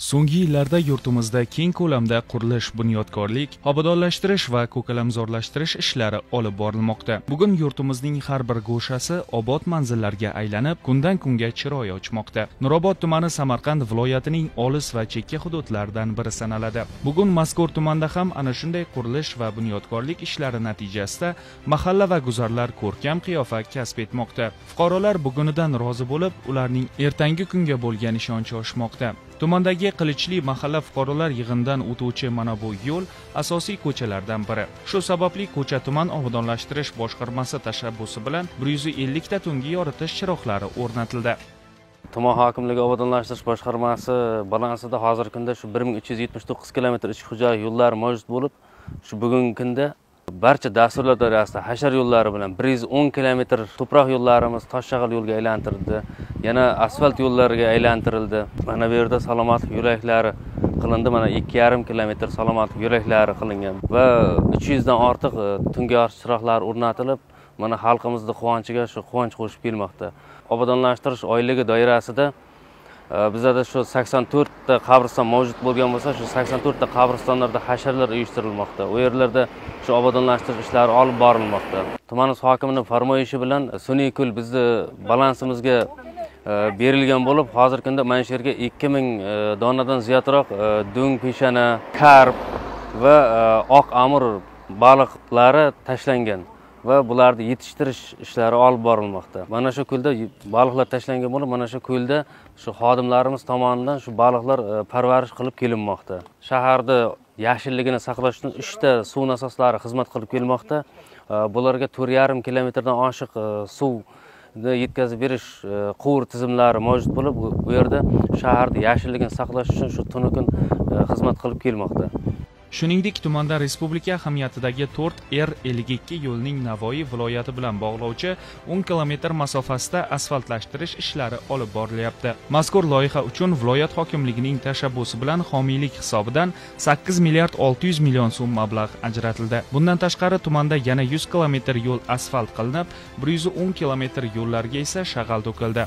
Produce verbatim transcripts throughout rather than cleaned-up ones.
So'nggi yillarda yurtimizda keng ko'lamda qurilish, bunyodkorlik, obodonlashtirish va ko'kalamzorlashtirish ishlari olib borilmoqda. Bugun yurtimizning har bir go'shasi obod manzillarga aylanib, kundan kunga chiroy ochmoqda. Nurobod tumani Samarqand viloyatining olis va chekka hududlaridan biri sanaladi. Bugun mazkur tumanda ham ana shunday qurilish va bunyodkorlik ishlari natijasida mahalla va guzarlar ko'rkam qiyofa kasb etmoqda. Fuqarolar bugunidan rozi bo'lib, ularning ertangi kunga bo'lgan ishonchi oshmoqda. Tumandagi Qilichli mahalla fuqarolar yig'inidan o'tuvchi mana bu yo'l asosiy ko'chalardan biri. Shu sababli ko'cha tuman obodonlashtirish boshqarmasi tashabbusi bilan bir yuz ellik ta tungi yoritish chiroqlari o'rnatildi. Tuman hokimligi obodonlashtirish boshqarmasi balansida hozirgi kunda shu bir ming uch yuz yetmish to'qqiz kilometr ichki xo'jalik yo'llari mavjud bo'lib, shu bugungi kunda barcha dasturlar doirasida hashar yo'llari bilan bir yuz o'n kilometr to'proq yo'llarimiz toshshag'al yo'lga aylantirildi. Yana asfalt yo'llariga aylantirildi. Mana bu yerda salomatlik yo'laklari qilindi. Mana ikki yarim kilometr salomatlik yo'laklari qilingan va uch yuz dan ortiq tungi yoritish chiroqlari o'rnatilib, mana xalqimizning quvonchiga shu quvonch qo'shib kelmoqda. Obodonlashtirish oyligi doirasida bizda shu sakson to'rt ta qabriston mavjud bo'lgan bo'lsa, shu sakson to'rt ta qabristonlarda hasharlar uyushtirilmoqda. U yerlarda shu obodonlashtirish ishlari olib borilmoqda. Tumanimiz hokimining farmoyishi bilan sun'iy ko'l bizni balansimizga berilgan bo'lib, hozirgi kunda mana shu yerga ikki ming donadan ziyodroq do'ng peshana, karp va oq amur baliqlari tashlangan va bularni yetishtirish ishlari olib borilmoqda. Mana shu ko'lda baliqlar tashlangan bo'lib, mana shu ko'lda shu xodimlarimiz tomonidan shu baliqlar parvarish qilib kelinmoqda. Shaharda yashilligini saqlash uchun uch ta suv nasoslari xizmat qilib kelmoqda. Bularga to'rt yarim kilometrdan oshiq suv yetkazib berish quvur tizimlari mavjud bo'lib, bu yerda shaharda yashilligini saqlash uchun shu tunu kun xizmat qilib kelmoqda. Shuningdek, tumanda respublika ahamiyatidagi to'rt R ellik ikki yo'lning Navoiy viloyati bilan bog'lovchi o'n kilometr masofasida asfaltlashtirish ishlari olib borilyapti. Mazkur loyiha uchun viloyat hokimligining tashabbusi bilan homiylik hisobidan sakkiz milliard olti yuz million so'm mablag' ajratildi. Bundan tashqari tumanda yana yuz kilometr yo'l asfalt qilinib, bir yuz o'n kilometr yo'llarga esa shag'al to'kildi.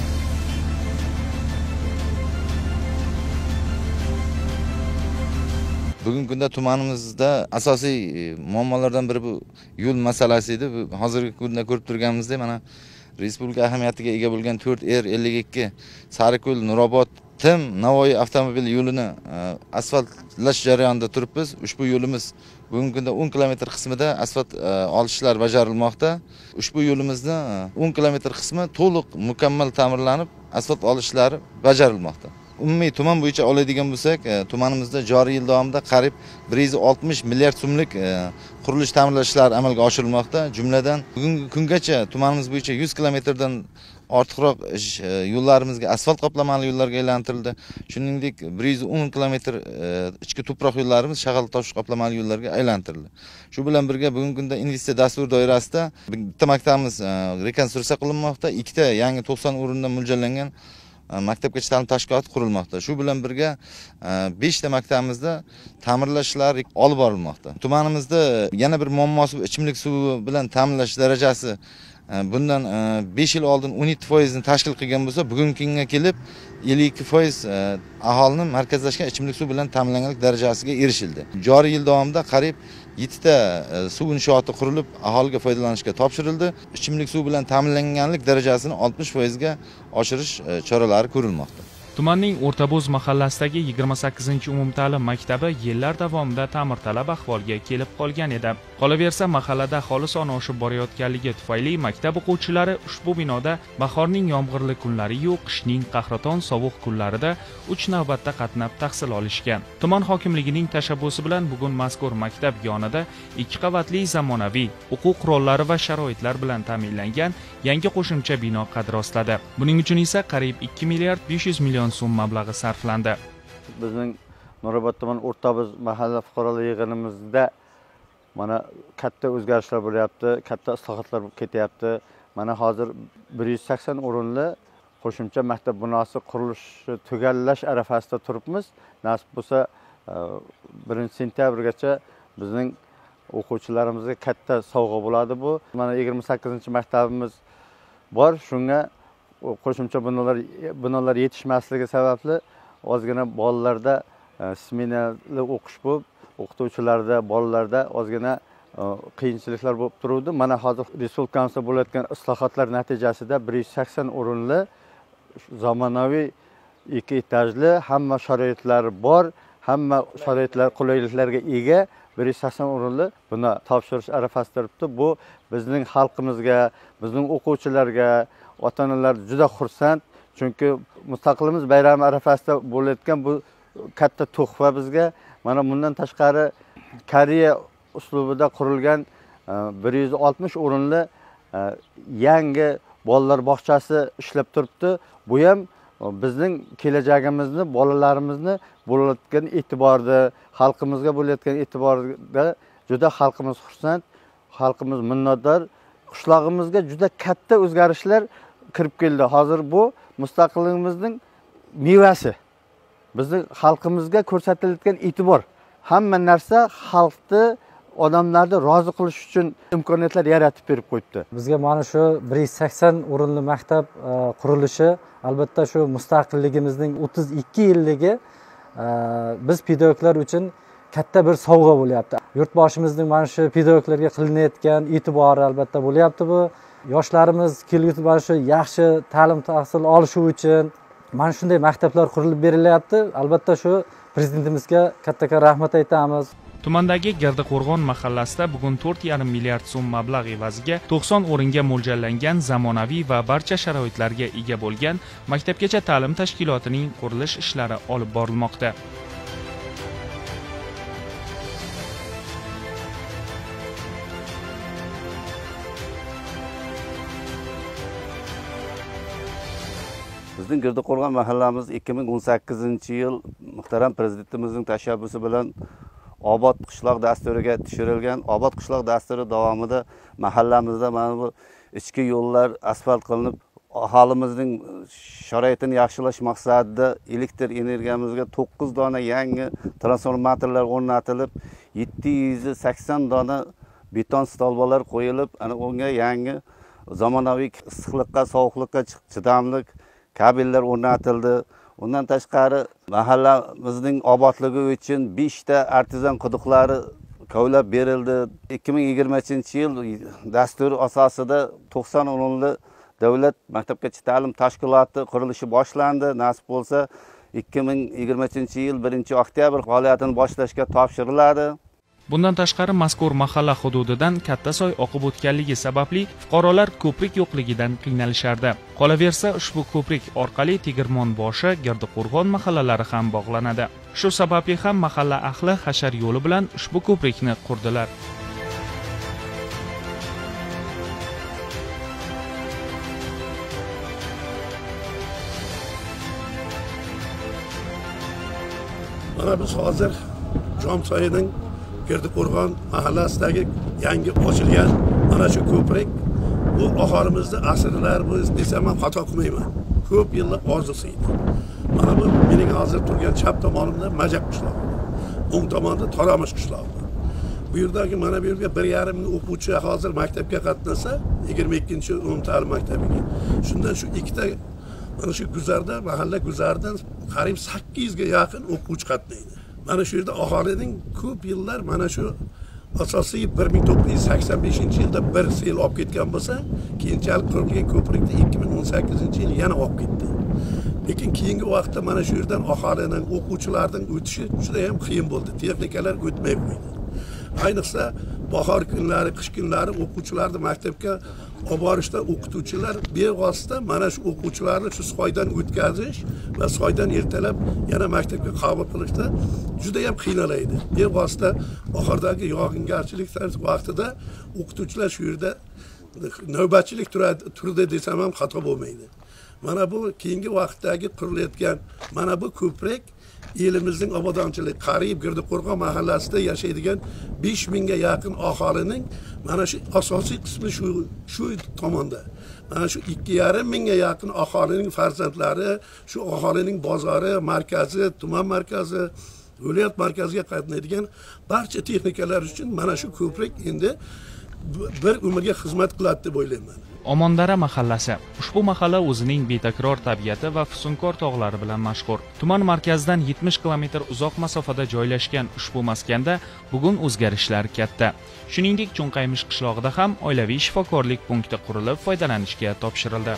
Bugungi kunda tumanimizda asosiy muammolardan biri bu yo'l masalasi edi. Hozirgi kunda ko'rib turganimizdek, mana respublika ahamiyatiga ega bo'lgan to'rt R ellik ikki Sariqo'l Nurobod Tim Navoiy avtomobil yo'lini asfaltlash jarayonida turibmiz. Ushbu yo'limiz bugungi kunda o'n kilometr qismida asfalt olish ishlari bajarilmoqda. Ushbu yo'limizni o'n kilometr qismi to'liq mukammal ta'mirlanib, asfalt olish ishlari bajarilmoqda. Umumiy tuman bo'yicha oladigan bo'lsak, tumanimizda joriy yil davomida qariyb bir yuz oltmish milliard so'mlik qurilish ta'mirlash ishlari amalga oshirilmoqda. Jumladan bugungi kungacha tumanimiz bo'yicha yuz kilometrdan ortiqroq yo'llarimizga asfalt qoplamali yo'llarga aylantirildi. Shuningdek, bir yuz o'n kilometr ichki tuproq yo'llarimiz shag'al tosh qoplamali yo'llarga aylantirildi. Shu bilan birga bugungi kunda investitsiya dasturi doirasida bitta maktabimiz rekonstruksiya qilinmoqda, ikkita yangi to'qson o'rindan mo'ljallangan maktabgacha ta'lim tashkiloti qurilmoqda. Shu bilan birga besh ta maktabimizda ta'mirlash ishlari olib borilmoqda. Tumanimizda yana bir muammosi ichimlik suvi bilan ta'minlash darajasi bundan besh yil oldin o'n yetti foiz ni tashkil qilgan bo'lsa, bugungi kunga kelib ellik ikki foiz aholining markazlashgan ichimlik suvi bilan ta'minlanganlik darajasiga erishildi. Joriy yil davomida qariyb yetti ta suv inshooti qurilib, aholiga foydalanishga topshirildi. Ichimlik suvi bilan ta'minlanganlik darajasini oltmish foiz ga oshirish choralari ko'rilmoqda. Tumanning O'rtaboz mahallasidagi yigirma sakkizinchi umumta'lim maktabi yillar davomida ta'mirtalab ahvolga kelib qolgan edi. Qolaversa, mahallada aholi soni oshib borayotganligi tufayli maktab o'quvchilari ushbu binoda bahorning yomg'irli kunlari yu qishning qahraton sovuq kunlarida uch navbatda qatnab tahsil olishgan. Tuman hokimligining tashabbusi bilan bugun mazkur maktab yonida ikki qavatli zamonaviy o'quv qurollari va sharoitlar bilan ta'minlangan yangi qo'shimcha bino qad rostladi. Buning uchun esa qariyb ikki milliard besh yuz million so'm mablag'i sarflandi. Bizning Nurobod tuman O'rtaboz mahalla fuqarolar yig'inimizda mana katta o'zgarishlar bo'lyapti, katta islohotlar ketyapti. Mana hozir bir yuz sakson o'rinli qo'shimcha maktab binosi qurilishi tugallash arafasida turibmiz. Nasib bo'lsa birinchi sentyabrgacha bizning o'quvchilarimizga katta sovg'a bo'ladi bu. Mana yigirma sakkizinchi maktabimiz bor. Shunga qo'shimcha binolar binolar yetishmasligi sababli ozgina bolalarda smenali o'qish bo'lib, o'qituvchilarda, bolalarda ozgina qiyinchiliklar bo'lib turuvdi. Mana hozir respublikamizda bo'layotgan islohotlar natijasida bir yuz sakson o'rinli zamonaviy ikki etajli, hamma sharoitlari bor, hamma sharoitlar qulayliklarga ega bir yuz sakson o'rinli buni topshirish arafasida turibdi. Bu bizning xalqimizga, bizning o'quvchilarga, ota-onalar juda xursand. Chunki Mustaqilligimiz bayrami arafasida bo'layotgan bu katta tuhfa bizga. Mana bundan tashqari Koreya uslubida qurilgan bir yuz oltmish o'rinli yangi bolalar bog'chasi ishlab turibdi. Bu ham bizning kelajagimizni, bolalarimizni bo'layotgan e'tiborda, xalqimizga bo'layotgan e'tiborda juda xalqimiz xursand, xalqimiz minnatdor. Qishlog'imizga juda katta o'zgarishlar kirib keldi. Hozir bu mustaqilligimizning mevasi. Bizning xalqimizga ko'rsatilayotgan e'tibor. Hamma narsa xalqni, odamlarni rozi qilish uchun imkoniyatlar yaratib berib qo'yibdi. Bizga mana shu bir yuz sakson o'rinli maktab qurilishi, albatta shu mustaqilligimizning o'ttiz ikki yilligi biz pedagoglar uchun katta bir sovg'a bo'lyapti. Yurtboshimizning mana shu pedagoglarga qilinayotgan e'tibori albatta bo'lyapti bu. Yoshlarimiz kelgusi mana shu yaxshi ta'lim tahsil olishi uchun mana shunday maktablar qurilib berilyapti. Albatta shu prezidentimizga katta-katta rahmat aytamiz. Tumandagi Girdiqo'rg'on mahallasida bugun to'rt yarim milliard so'm mablag' evaziga to'qson o'ringa mo'ljallangan zamonaviy va barcha sharoitlarga ega bo'lgan maktabgacha ta'lim tashkilotining qurilish ishlari olib borilmoqda. Bizning Girdiqo'rg'on mahallamiz ikki ming o'n sakkizinchi yil muhtaram prezidentimizning tashabbusi bilan Obod qishloq dasturiga tushirilgan. Obod qishloq dasturi davomida mahallamizda mana bu ichki yo'llar asfalt qilinib, aholimizning sharoitini yaxshilash maqsadida elektr energiyamizga to'qqiz dona yangi transformatorlar o'rnatilib, yetti yuz sakson dona beton stolbalar qo'yilib, ana unga yangi zamonaviy issiqlikqa, sovuqlikqa chidamli kabellar o'rnatildi. Undan tashqari mahallamizning obodligi uchun besh ta artizan quduqlari kovlab berildi. ikki ming yigirmanchi yil dasturi asosida to'qson o'rinli davlat maktabgacha ta'lim tashkiloti qurilishi boshlandi. Nasib bo'lsa ikki ming yigirmanchi yil birinchi oktyabr faoliyatini boshlashga topshiriladi. Bundan tashqari mazkur mahalla hududidan katta soy oqib o'tganligi sababli fuqarolar ko'prik yo'qligidan qiynalishardi. Qolaversa, ushbu ko'prik orqali Tegirmon boshi, Girdiqo'rg'on mahallalari ham bog'lanadi. Shu sababli ham mahalla ahli hashar yo'li bilan ushbu ko'prikni qurdilar. Mana biz hozir Jomsoyining Girdiqo'rg'on mahallasidagi yangi ochilgan mana shu ko'prik bu aholimizda asrlar bo'yi desam ham xato qilmayman. Ko'p yillar orzusi edi. Mana bu mening hozir turgan chap tomonimda Majaq qishlog'i, o'ng tomonda Toramish qishlog'i. Bu yerdagi mana bu yerga bir yarim ming o'quvchi hozir maktabga qatnasa, yigirma ikkinchi umumta'lim maktabiga. Shundan shu ikkita mana shu guzarda, mahalla guzaridan qariyb sakkiz yuzga yaqin o'quvchi qatnaydi. Mana shu yerda aholining ko'p yillar mana shu asosiy bir ming to'qqiz yuz sakson beshinchi yilda bir sel olib ketgan bo'lsa, keyinchalik qurilgan ko'prikni ikki ming o'n sakkizinchi yil yana olib ketdi. Lekin keyingi vaqtda mana shu yerdan aholining, o'quvchilarning o'tishi juda ham qiyin bo'ldi. Texnikalar o'tmay qo'ydi. Ayniqsa bahor kunlari, qish kunlari o'quvchilarni maktabga olib borishda o'qituvchilar bevosita mana shu o'quvchilarni shu soydan o'tkazish va soydan ertalab yana maktabga qabul qilishda juda ham qiynalaydi. Bevosita bahordagi yog'ingarchilik vaqtida o'qituvchilar shu yerda navbatchilik turdi desam ham xato bo'lmaydi. Mana bu keyingi vaqtdagi qurilayotgan mana bu ko'prik elimizning obodonchilik qariyb Girdiqo'rg'on mahallasida yashaydigan besh mingga yaqin aholining mana shu asosiy qismi shu shu tomonda. Mana shu ikki yarim mingga yaqin aholining farzandlari, shu aholining bozori, markazi, tuman markazi, viloyat markaziga qatnaydigan barcha texnikalar uchun mana shu ko'prik endi bir umrga xizmat qiladi deb o'ylayman. Omondara mahallasi. Ushbu mahalla o'zining betakror tabiati va fusunkor tog'lari bilan mashhur. Tuman markazidan yetmish kilometr uzoq masofada joylashgan ushbu maskanda bugun o'zgarishlar katta. Shuningdek, Cho'nqaymish qishlog'ida ham oilaviy shifokorlik punkti qurilib, foydalanishga topshirildi.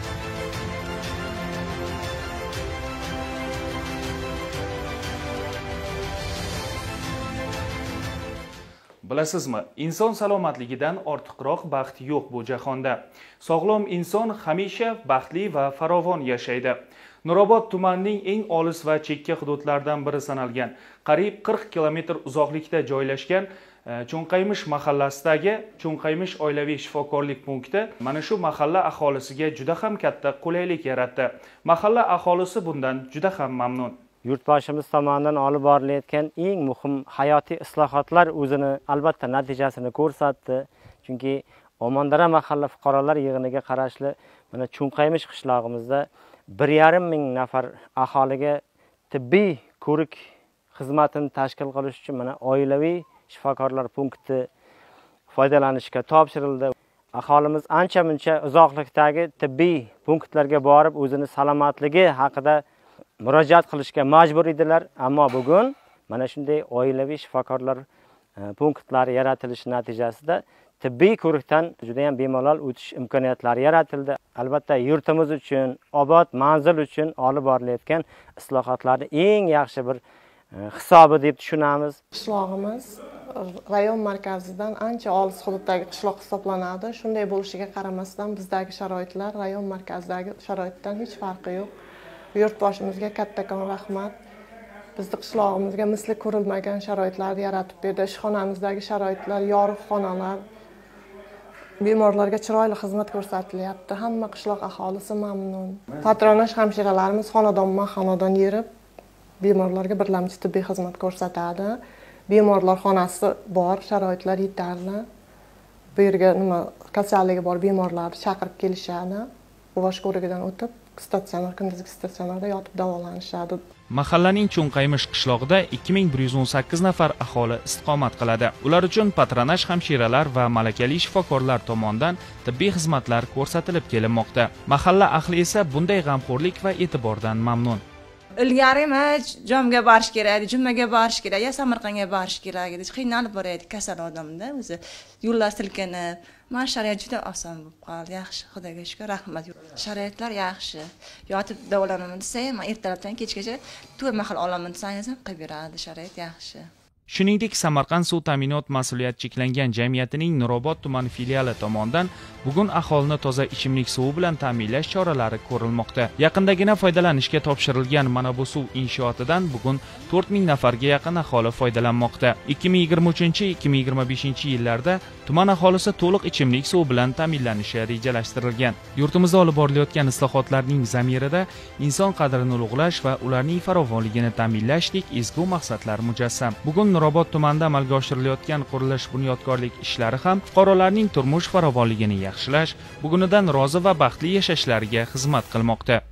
Bilasizmi, inson salomatligidan ortiqroq baxt yo'q bu jahonda. Sog'lom inson hamisha baxtli va farovon yashaydi. Nurobod tumanining eng olis va chekka hududlaridan biri sanalgan, qariyb qirq kilometr uzoqlikda joylashgan Cho'nqaymish mahallasidagi Cho'nqaymish oilaviy shifokorlik punkti mana shu mahalla aholisiga juda ham katta qulaylik yaratdi. Mahalla aholisi bundan juda ham mamnun. Yurtboshimiz tomonidan olib borilayotgan eng muhim hayotiy islohotlar o'zini albatta natijasini ko'rsatdi. Chunki Omondara mahalla fuqarolar yig'iniga qarashli mana Cho'nqaymish qishlog'imizda bir yarim ming nafar aholiga tibbiy ko'rik xizmatini tashkil qilish uchun mana oilaviy shifokorlar punkti foydalanishga topshirildi. Aholimiz ancha-muncha uzoqlikdagi tibbiy punktlarga borib o'zini salomatligi haqida murojaat qilishga majbur edilar, ammo bugun mana shunday oilaviy shifokorlar punktlari yaratilishi natijasida tibbiy ko'rikdan juda ham bemalol o'tish imkoniyatlari yaratildi. Albatta yurtimiz uchun, obod manzil uchun olib borilayotgan islohotlarni eng yaxshi bir hisobi deb tushunamiz. Qishlog'imiz rayon markazidan ancha olis hududdagi qishloq hisoblanadi. Shunday bo'lishiga qaramasdan bizdagi sharoitlar rayon markazidagi sharoitdan hech farqi yo'q. Yurtboshimizga kattakon rahmat. Bizni qishlog'imizga misli ko'rilmagan sharoitlarni yaratib berdi. Ishxonamizdagi sharoitlar, yorug' xonalar, bemorlarga chiroyli xizmat ko'rsatilyapti. Hamma qishloq aholisi mamnun. Patronaj hamshiralarimiz xonadonma-xonadon yurib, bemorlarga birlamchi tibbiy xizmat ko'rsatadi. Bemorlar xonasi bor, sharoitlar yetarli. Bu yerga nima kasalligi bor bemorlarni chaqirib kelishadi. Bosh ko'rigidan o'tib statsionar, kunduzgi statsionarda yotib davolanishadi. Mahallaning Cho'nqaymish qishlog'ida ikki ming bir yuz o'n sakkiz nafar aholi istiqomat qiladi. Ular uchun patronaj hamshiralar va malakali shifokorlar tomonidan tibbiy xizmatlar ko'rsatilib kelinmoqda. Mahalla ahli esa bunday g'amxo'rlik va e'tibordan mamnun. Ilgari men Jomga borish kerak edi, Jumaga borish kerak, ya Samarqandga borish kerak edi. Qiynalib boraydi kasal odamda o'zi. Yo'llar silkinib, men sharoit juda oson bo'lib qoldi. Yaxshi, Xudoga shukr, rahmat. Sharoitlar yaxshi. Yotib davolanaman desam, men ertalabdan kechgacha to'rt mahal olaman desangiz ham qilib beradi, sharoit yaxshi. Shuningdek, Samarqand suv ta'minot mas'uliyati cheklangan jamiyatining Nurobod tumani filiali tomonidan bugun aholini toza ichimlik suvi bilan ta'minlash choralari ko'rilmoqda. Yaqindagina foydalanishga topshirilgan mana bu suv inshootidan bugun to'rt ming nafarga yaqin aholi foydalanmoqda. ikki ming yigirma uchinchi - ikki ming yigirma beshinchi yillarda tuman aholisi to'liq ichimlik suvi bilan ta'minlanishi rejalashtirilgan. Yurtimizda olib borilayotgan islohotlarning zamirida inson qadrini ulug'lash va ularning farovonligini ta'minlashdek ezgu maqsadlar mujassam. Bugun Nurobod tumanida amalga oshirilayotgan qurilish bunyodkorlik ishlari ham fuqarolarning turmush farovonligini yaxshilash, bugunidan rozi va baxtli yashashlariga xizmat qilmoqda.